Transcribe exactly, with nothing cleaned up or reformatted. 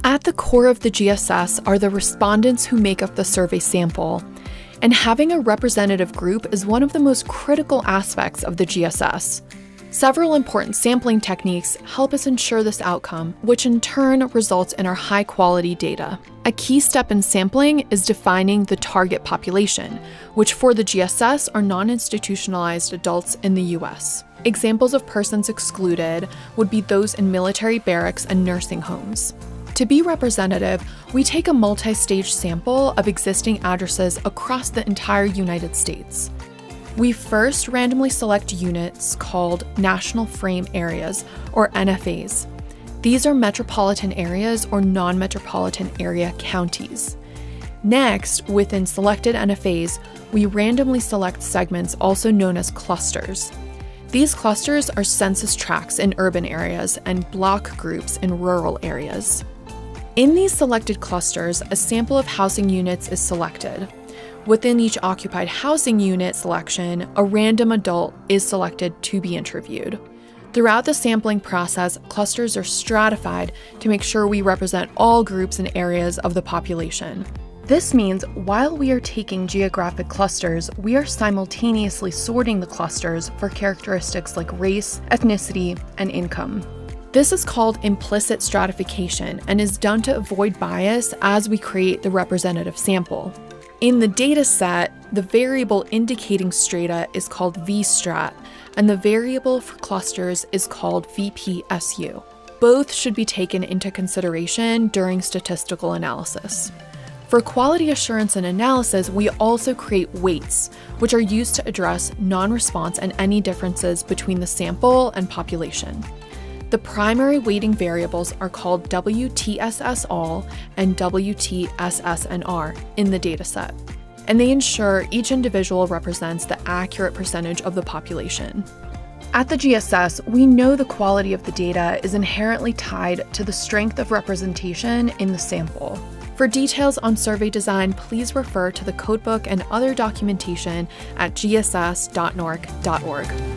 At the core of the G S S are the respondents who make up the survey sample, and having a representative group is one of the most critical aspects of the G S S. Several important sampling techniques help us ensure this outcome, which in turn results in our high-quality data. A key step in sampling is defining the target population, which for the G S S are non-institutionalized adults in the U S. Examples of persons excluded would be those in military barracks and nursing homes. To be representative, we take a multi-stage sample of existing addresses across the entire United States. We first randomly select units called National Frame Areas, or N F As. These are metropolitan areas or non-metropolitan area counties. Next, within selected N F As, we randomly select segments also known as clusters. These clusters are census tracts in urban areas and block groups in rural areas. In these selected clusters, a sample of housing units is selected. Within each occupied housing unit selection, a random adult is selected to be interviewed. Throughout the sampling process, clusters are stratified to make sure we represent all groups and areas of the population. This means while we are taking geographic clusters, we are simultaneously sorting the clusters for characteristics like race, ethnicity, and income. This is called implicit stratification and is done to avoid bias as we create the representative sample. In the data set, the variable indicating strata is called V strat, and the variable for clusters is called V P S U. Both should be taken into consideration during statistical analysis. For quality assurance and analysis, we also create weights, which are used to address non-response and any differences between the sample and population. The primary weighting variables are called W T S S all and W T S S N R in the dataset, and they ensure each individual represents the accurate percentage of the population. At the G S S, we know the quality of the data is inherently tied to the strength of representation in the sample. For details on survey design, please refer to the codebook and other documentation at G S S dot N O R C dot org.